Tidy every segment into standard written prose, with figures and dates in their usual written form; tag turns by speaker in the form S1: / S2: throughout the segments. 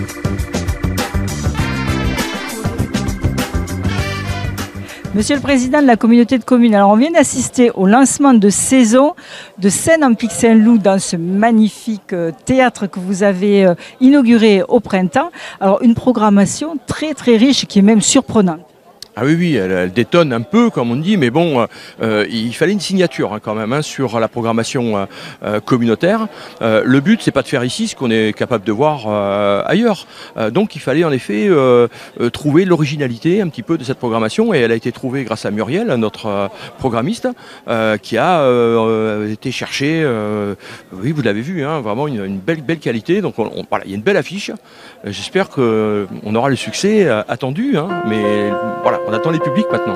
S1: Monsieur le Président de la communauté de communes, alors on vient d'assister au lancement de saison de Scène en Pic Saint-Loup dans ce magnifique théâtre que vous avez inauguré au printemps. Alors une programmation très très riche qui est même surprenante.
S2: Ah oui, oui, elle détonne un peu, comme on dit, mais bon, il fallait une signature quand même sur la programmation communautaire. Le but, c'est pas de faire ici ce qu'on est capable de voir ailleurs. Donc il fallait en effet trouver l'originalité un petit peu de cette programmation, et elle a été trouvée grâce à Muriel, notre programmiste, qui a été chercher, oui, vous l'avez vu, hein, vraiment une belle qualité. Donc voilà, il y a une belle affiche. J'espère qu'on aura le succès attendu, hein, mais voilà. On attend les publics maintenant.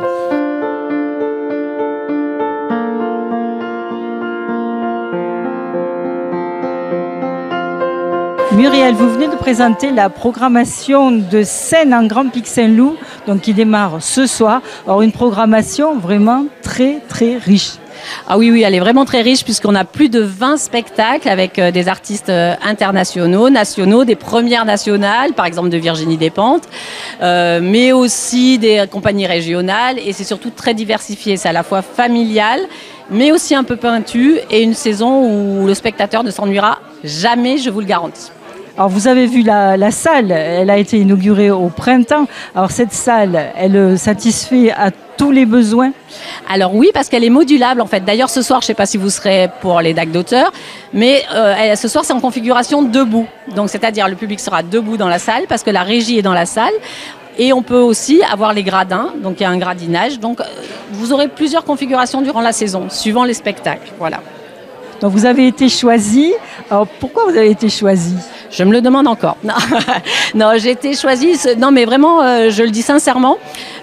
S1: Muriel, vous venez de présenter la programmation de Scène en Grand Pic Saint-Loup, donc qui démarre ce soir. Alors une programmation vraiment très très riche.
S3: Ah oui, oui, elle est vraiment très riche puisqu'on a plus de 20 spectacles avec des artistes internationaux, nationaux, des premières nationales, par exemple de Virginie Despentes, mais aussi des compagnies régionales, et c'est surtout très diversifié. C'est à la fois familial, mais aussi un peu pointu, et une saison où le spectateur ne s'ennuiera jamais, je vous le garantis.
S1: Alors vous avez vu la salle, elle a été inaugurée au printemps. Alors cette salle, elle satisfait à tous les besoins?
S3: Alors oui, parce qu'elle est modulable en fait. D'ailleurs ce soir, je ne sais pas si vous serez pour les DAC d'auteur, mais ce soir c'est en configuration debout. Donc c'est-à-dire le public sera debout dans la salle parce que la régie est dans la salle. Et on peut aussi avoir les gradins, donc il y a un gradinage. Donc vous aurez plusieurs configurations durant la saison, suivant les spectacles. Voilà.
S1: Donc vous avez été choisi. Alors pourquoi vous avez été choisi?
S3: Je me le demande encore. Non, non, j'ai été choisie. Non, mais vraiment, je le dis sincèrement.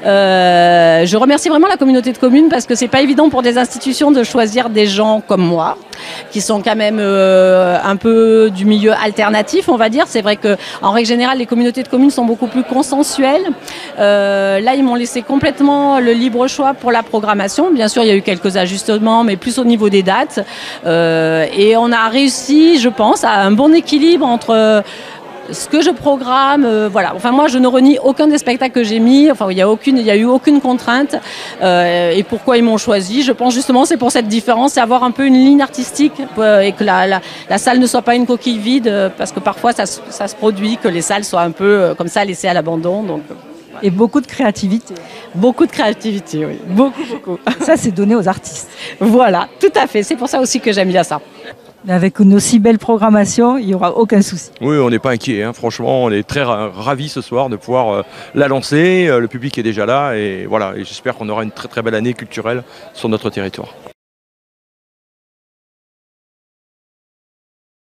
S3: Je remercie vraiment la communauté de communes parce que c'est pas évident pour des institutions de choisir des gens comme moi, qui sont quand même un peu du milieu alternatif, on va dire. C'est vrai que, en règle générale, les communautés de communes sont beaucoup plus consensuelles. Là, ils m'ont laissé complètement le libre choix pour la programmation. Bien sûr, il y a eu quelques ajustements, mais plus au niveau des dates. Et on a réussi, je pense, à un bon équilibre entre ce que je programme, voilà. Enfin, moi, je ne renie aucun des spectacles que j'ai mis. Enfin, il y a eu aucune contrainte. Et pourquoi ils m'ont choisi? Je pense justement c'est pour cette différence, c'est avoir un peu une ligne artistique et que la salle ne soit pas une coquille vide, parce que parfois ça se produit que les salles soient un peu comme ça laissées à l'abandon. Donc.
S1: Voilà. Et beaucoup de créativité.
S3: Beaucoup de créativité, oui. Beaucoup, beaucoup.
S1: Ça, c'est donné aux artistes.
S3: Voilà, tout à fait. C'est pour ça aussi que j'aime bien ça.
S1: Mais avec une aussi belle programmation, il n'y aura aucun souci.
S2: Oui, on n'est pas inquiet, hein. Franchement, on est très ravis ce soir de pouvoir la lancer. Le public est déjà là et voilà. Et j'espère qu'on aura une très très belle année culturelle sur notre territoire.